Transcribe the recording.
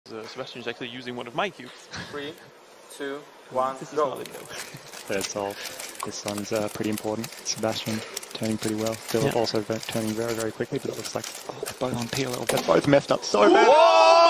Sebastian is actually using one of my cubes. 3, 2, 1, this go. Is Third solve. This one's pretty important. Sebastian turning pretty well. Philip also turning very, very quickly, but it looks like they're both on P a little bit. Both messed up so bad.